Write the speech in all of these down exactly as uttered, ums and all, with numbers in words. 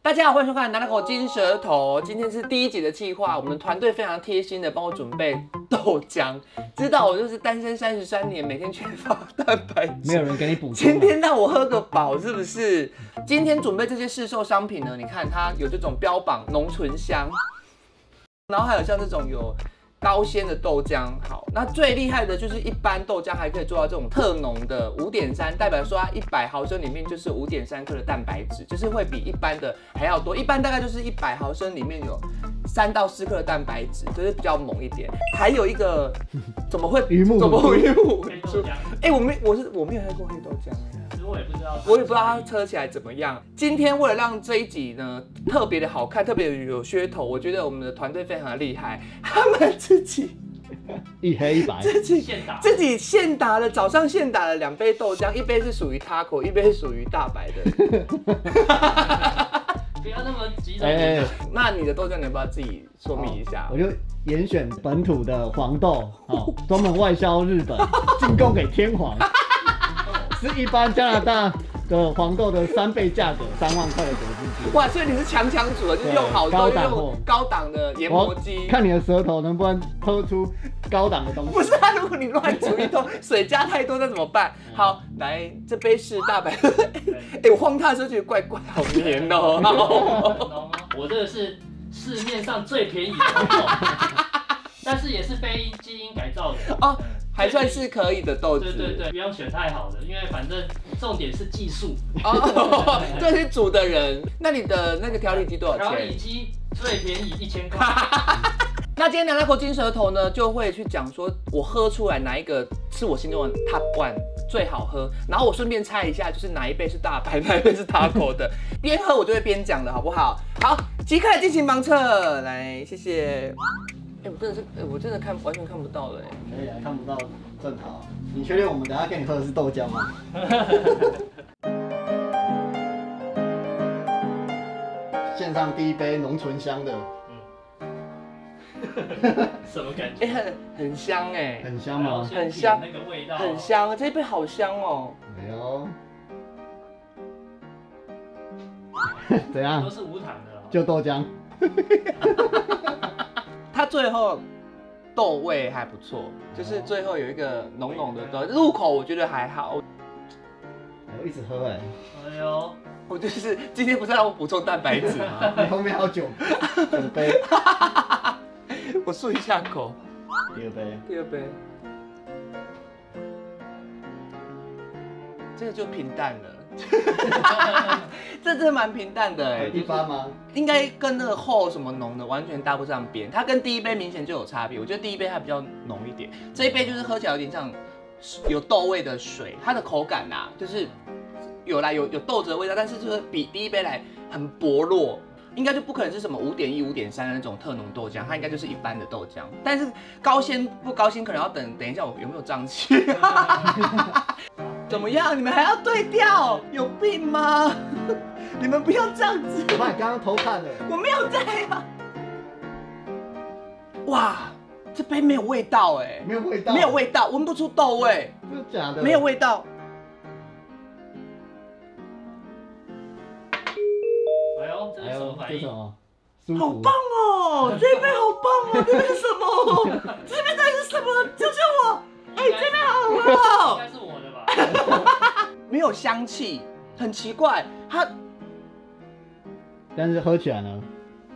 大家好，欢迎收看《拿那口金舌头》。今天是第一集的企划，我们团队非常贴心的帮我准备豆浆。知道我就是单身三十三年，每天缺乏蛋白质， 没有人给你补充。 今天让我喝个饱，是不是？今天准备这些市售商品呢，你看它有这种标榜浓醇香，然后还有像这种有高纤的豆浆。好，那最厉害的就是一般豆浆还可以做到这种特浓的五点三，代表说它一百毫升里面就是五点三克的蛋白质，就是会比一般的还要多。一般大概就是一百毫升里面有三到四克的蛋白质，就是比较猛一点。还有一个怎么会鱼目怎么会鱼目黑豆浆？ 哎、欸，我没我是我没有喝过黑豆浆哎。 其实我也不知道， 我也不知道它喝起来怎么样。今天为了让这一集呢特别的好看，特别有噱头，我觉得我们的团队非常的厉害，他们自己一黑一白， 自己现打， 自己现打了，早上现打了两杯豆浆，一杯是属于 Taco， 一杯是属于大白的。 不要那么急着。 哎、欸， 那你的豆浆你要不要自己说明一下？ 我就严选本土的黄豆，哦，专门外销日本，进贡给天皇，是一般加拿大的黄豆的三倍价格，三万块的果汁机。 哇，所以你是强强主了，就是用好豆，用高档的研磨机， 看你的舌头能不能喝出高档的东西。 不是啊，如果你乱煮一通，水加太多，那怎么办？好，来这杯是大白。哎、欸，我晃它的时候觉得怪怪，好黏哦、喔。 我这个是市面上最便宜的黄豆，但是也是非基因改造的哦。还算是可以的豆子， 对对对，不用选太好的，因为反正重点是技术。 哦，这是煮的人。那你的那个调理机多少钱？ 调理机最便宜一千块。 那今天拿那口金舌头呢，就会去讲说，我喝出来哪一个是我心中的 top one 最好喝，然后我顺便猜一下，就是哪一杯是大白，哪一杯是 Taco 的。边喝我就会边讲的，好不好？好，即刻进行盲测，来，谢谢。哎、欸，我真的是，哎、欸，我真的看完全看不到了，哎。 可以啊，看不到正好。你确定我们等下给你喝的是豆浆吗？献上第一杯浓醇香的。 什么感觉？哎、 欸， 很很香哎、欸， 很香吗？ 很香， 那个味道很香，这一杯好香哦、喔。 没有。怎样？ 都是无糖的、喔， 就豆浆。 它最后豆味还不错，就是最后有一个浓浓的豆，入口我觉得还好。 我一直喝哎。 哎呦， 我就是今天不是让我补充蛋白质吗？ 你后面还有九九杯。 我漱一下口。 第二杯。 第二杯。这个就平淡了。这真的蛮平淡的哎， 一般吗？ 应该跟那个厚什么浓的完全搭不上边，它跟第一杯明显就有差别。我觉得第一杯它比较浓一点，这一杯就是喝起来有点像有豆味的水，它的口感啊，就是有啦有有豆子的味道，但是就是比第一杯来很薄弱。应该就不可能是什么五点一、五点三的那种特浓豆浆，它应该就是一般的豆浆。但是高纤不高纤，可能要等等一下我有没有胀气。怎么样？你们还要对调？有病吗？你们不要这样子！ 我把你刚刚偷看了， 我没有在啊。哇，这杯没有味道哎， 没有味道， 没有味道，闻不出豆味。 真的假的？ 没有味道。 哎呦，这是什么反应？ 好棒哦！这杯好棒哦！这杯是什么？这杯到底是什么？救救我！哎、欸，这杯好喝应该是我的吧？ 没有香气，很奇怪。它， 但是喝起来呢？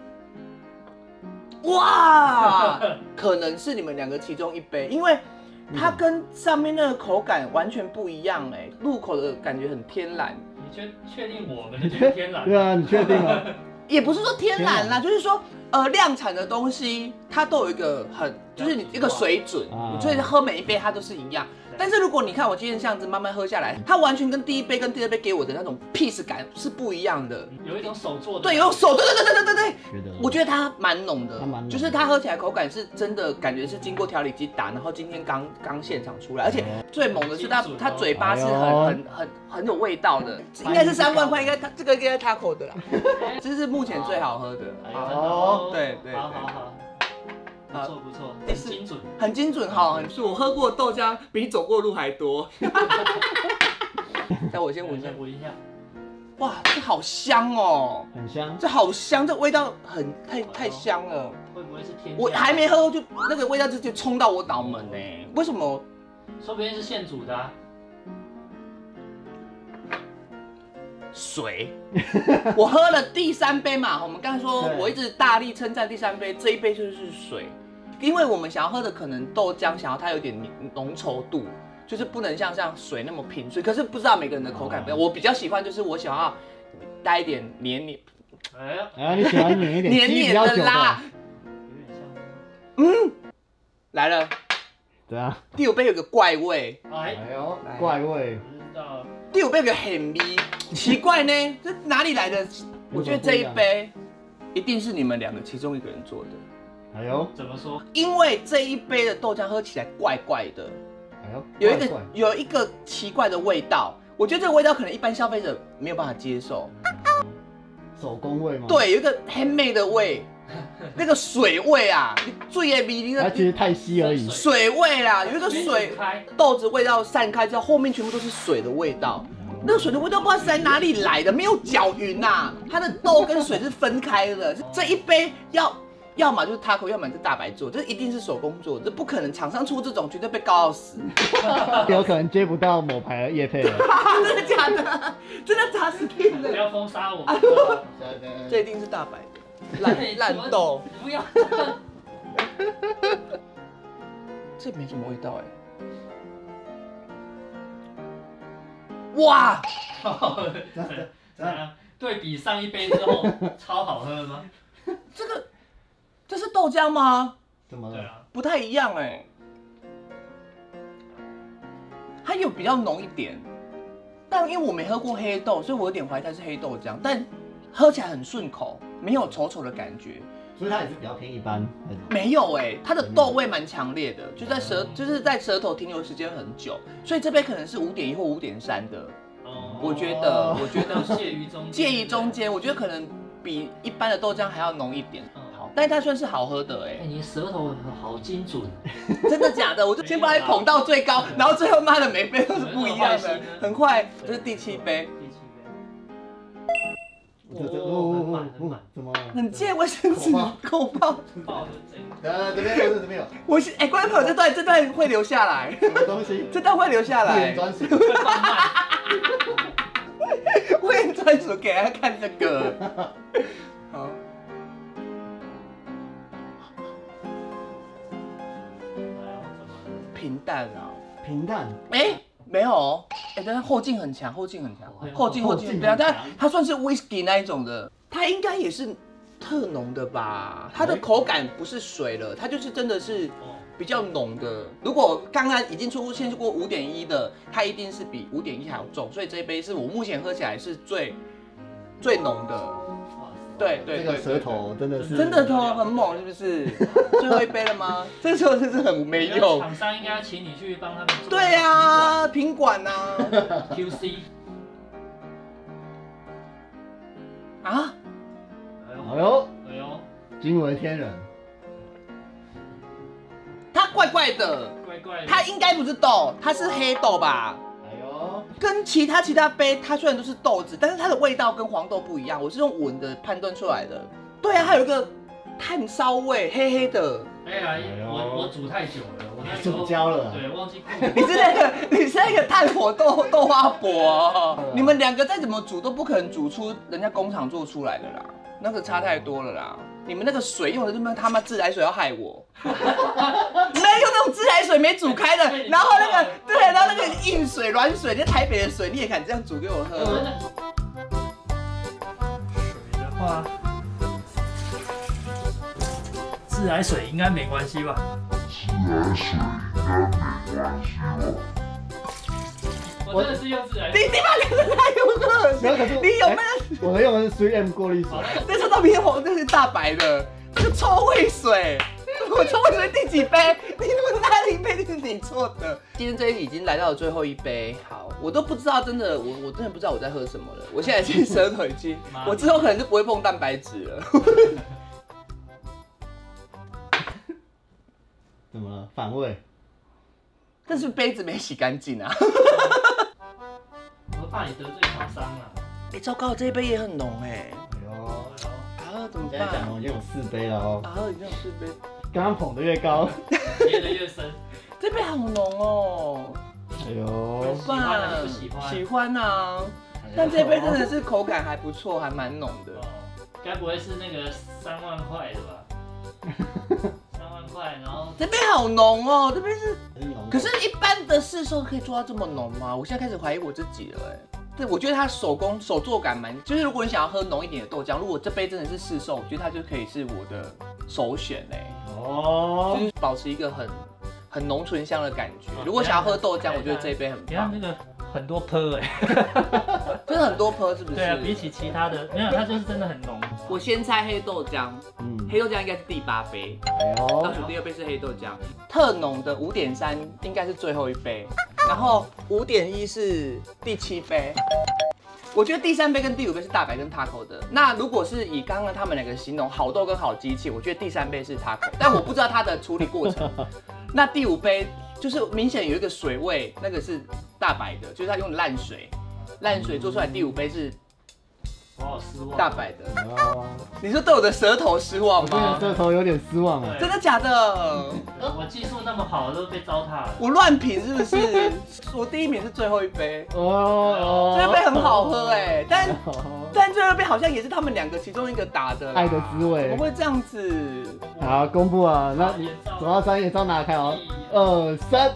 哇，可能是你们两个其中一杯，因为它跟上面那个口感完全不一样哎，入口的感觉很天然。 你确确定我们的就是天然？ 对啊，你确定吗？ 也不是说天然啦，就是说，呃，量产的东西它都有一个很，就是你一个水准， 啊、 所以喝每一杯它都是一样。但是如果你看我今天这样子慢慢喝下来，它完全跟第一杯跟第二杯给我的那种 peace 感是不一样的， 有一种手做的， 对，有手，对对对对对对对， 觉得我觉得它蛮浓的， 它蛮浓的， 就是它喝起来口感是真的感觉是经过调理机打，然后今天刚刚现场出来，而且最猛的是它它嘴巴是很很很很有味道的，应该是三万块，应该它这个应该 Taco 的啦，这是目前最好喝的， 哦， 对对， 好好好。不错不错，很精准， 很精准哈，很是我喝过的豆浆比你走过的路还多。那我先闻一下， 闻一下。 哇，这好香哦， 很香。 这好香，这味道很太太香了。 会不会是添加？ 我还没喝就那个味道直接冲到我脑门呢，为什么？ 说不定是现煮的啊。 水，我喝了第三杯嘛，我们刚才说我一直大力称赞第三杯，这一杯就是水，因为我们想要喝的可能豆浆，想要它有点浓稠度，就是不能像像水那么平顺。可是不知道每个人的口感不一样，我比较喜欢就是我想要带一点黏黏， 哎呀， 哎呀，你喜欢黏一点， 黏黏的啦， 有点像。 嗯，来了， 对啊。 第五杯有个怪味， 哎， 哎呦，怪味。 不知道。 第五杯有个很味，奇怪呢，这哪里来的？我觉得这一杯一定是你们两个其中一个人做的。 哎呦， 怎么说？ 因为这一杯的豆浆喝起来怪怪的， 哎呦， 有一个怪怪有一个奇怪的味道，我觉得这个味道可能一般消费者没有办法接受。 手工味吗？， 对，有一个 handmade 的味，那个水味啊，你最也比那个它其实太稀而已。 水味啦，有一个水开豆子味道散开之后，后面全部都是水的味道。那个水的味道不知道是在哪里来的，没有搅匀呐，它的豆跟水是分开的。这一杯要要么就是 taco， 要么是大白做，这一定是手工做的，这不可能厂商出这种绝对被告到死。 有可能接不到某牌的业配了。 真的假的？真的砸死定了！ 不要封杀我。 这一定是大白的烂烂豆， 你不要。 这没什么味道哎。哇！ 怎样？对比上一杯之后，超好喝吗？ 这个这是豆浆吗？ 怎么了？ 对啊， 不太一样哎，它有比较浓一点，但因为我没喝过黑豆，所以我有点怀疑它是黑豆浆，但喝起来很顺口，没有稠稠的感觉。 所以它也是比较偏一般那种。 没有哎、欸，它的豆味蛮强烈的，就在舌就是在舌头停留时间很久，所以这杯可能是五点一或五点三的。 哦， 我觉得，我觉得介于中间， 介于中间，我觉得可能比一般的豆浆还要浓一点。好，但是它算是好喝的哎、 哎，你舌头好精准， 真的假的？我就先把你捧到最高，然后最后妈的每杯都是不一样的，很快，这是第七杯， 第七杯。 这这哦，很满很满， 怎么？ 很借卫生纸口爆。 爆的这呃，这边有，这边有， 我是哎，观众朋友，这段这段会留下来， 什么东西？ 这段会留下来。 专属。 会放慢。 我也专属给他看这个。好。平淡啊， 平淡。 哎、没有哦，哎、但是后劲很强，后劲很强，后劲后劲， 后劲对啊，但很强它算是 whisky 那一种的，它应该也是特浓的吧？它的口感不是水了，它就是真的是比较浓的。如果刚刚已经出现过五点一的，它一定是比五点一还要重，所以这一杯是我目前喝起来是最最浓的。对对对， 这个舌头真的是真的头很猛，是不是？最后一杯了吗？这时候真是很没用。 厂商应该请你去帮他们做。 对啊，品管呐。 ，Q C。 啊， 哎呦， 哎呦， 惊为天人。 它怪怪的， 怪怪的。 它应该不是豆，它是黑豆吧？ 哎呦， 跟其他其他杯，它虽然都是豆子，但是它的味道跟黄豆不一样，我是用闻的判断出来的。对啊，它有一个炭烧味，黑黑的。 哎呀，我我煮太久了，我那时候煮焦了对，忘记。 你是那个，你是那个炭火豆豆花粿哦。你们两个再怎么煮都不可能煮出人家工厂做出来的啦，那个差太多了啦。你们那个水用的他妈他妈自来水要害我，没有那种自来水没煮开的，然后那个对，然后那个硬水软水，那台北的水你也敢这样煮给我喝？ 水的话，自来水应该没关系吧？ 自来水应该没关系吧？ 我真的是用自来你水。 你把那个太用恶没有，可是你有没有？ 我的用的是 三 M 过滤水。 那是到偏黄，那是大白的，这个臭味水。我臭味水第几杯？你们那一杯是你做的。今天这一集已经来到了最后一杯，好，我都不知道，真的，我我真的不知道我在喝什么了。我现在已经舌头已经，我之后可能就不会碰蛋白质了。 怎么了？反胃？ 但是杯子没洗干净啊。 我怕你得罪厂商了。 哎，糟糕，这一杯也很浓哎。 哎呦， 啊，怎么现在办？ 我已经有四杯了哦。 啊，已经有四杯， 刚刚捧得越高， 接的越深。 这杯好浓哦。 哎呦， 喜欢还是不喜欢？ 喜欢啊，但这杯真的是口感还不错，还蛮浓的。 哦，该不会是那个三万块的吧？三万块，然后这杯好浓哦，这杯是， 很浓可是一般的市售可以做到这么浓吗？我现在开始怀疑我自己了哎。对，我觉得它手工手作感蛮，就是如果你想要喝浓一点的豆浆，如果这杯真的是市售，我觉得它就可以是我的首选哎。 哦就，是保持一个很很浓醇香的感觉。如果想要喝豆浆，我觉得这一杯很棒。 你看那个很多坡哎， 真的很多颗是不是？ 对啊，比起其他的没有，它就是真的很浓。 我先猜黑豆浆， 嗯， 黑豆浆应该是第八杯， 哎倒呦， 数第二杯是黑豆浆，特浓的五点三应该是最后一杯，然后五点一是第七杯。我觉得第三杯跟第五杯是大白跟 Taco 的。那如果是以刚刚他们两个形容好豆跟好机器，我觉得第三杯是 Taco， 但我不知道它的处理过程。那第五杯就是明显有一个水味，那个是大白的，就是它用烂水，烂水做出来第五杯是我好失望。 大白的。 哦， 你说对我的舌头失望我对吗？ 这头有点失望啊。 真的假的？ 我技术那么好，都被糟蹋了。 我乱品是不是？我第一名是最后一杯， 哦哦， 最后一杯很好喝哎，但哦但最后一杯好像也是他们两个其中一个打的啦。 爱的滋味怎么会这样子？ 好，公布啊，那你走到三眼罩拿开哦，二三，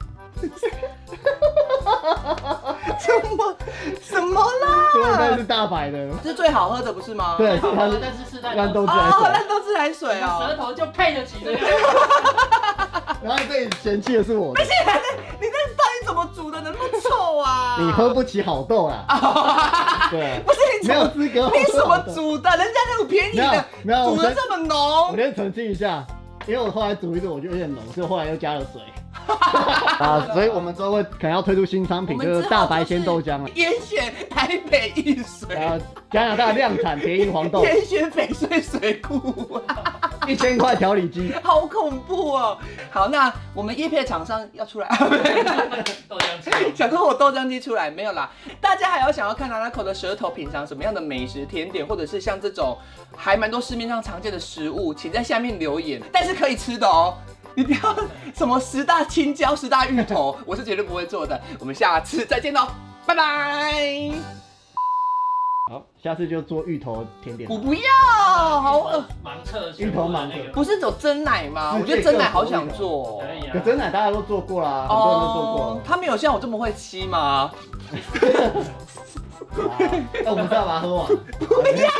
什么什么这应该啦？ 是大白的， 这是最好喝的不是吗？ 对， 好喝， 它是但是是在烂豆自来哦， 水， 烂豆自来水舌哦。 头就配得起这个。 然后被嫌弃的是我的， 你这到底怎么煮的，能那么臭啊？ 你喝不起好豆啦，对， 不是你没有怎么资格喝你什么好豆。 煮的？人家那种便宜没有的没有，我先煮的这么我浓。 先澄清一下，因为我后来煮一煮，我觉得有点浓，所以后来又加了水。啊，所以我们之后会可能要推出新商品，就是大白鲜豆浆了， 严选台北一水， 然后加拿大量产蝶音黄豆， 严选翡翠水库， 一千块调理机。 好恐怖哦！好，那我们叶片厂商要出来， 豆浆机。 想说我豆浆机出来没有啦？大家还要想要看 Nanako 的舌头品尝什么样的美食甜点，或者是像这种还蛮多市面上常见的食物，请在下面留言，但是可以吃的哦。你不要什么十大青椒、十大芋头，我是绝对不会做的。我们下次再见喽，拜拜。 好，下次就做芋头甜点。 我不要，好饿。 盲测芋头盲测那个。 不是走真奶吗？我觉得真奶好想做。 可以啊可。真奶大家都做过啦，很多人都做过哦。他们有像我这么会吸吗？ 啊那我们是要把它喝完。 不要。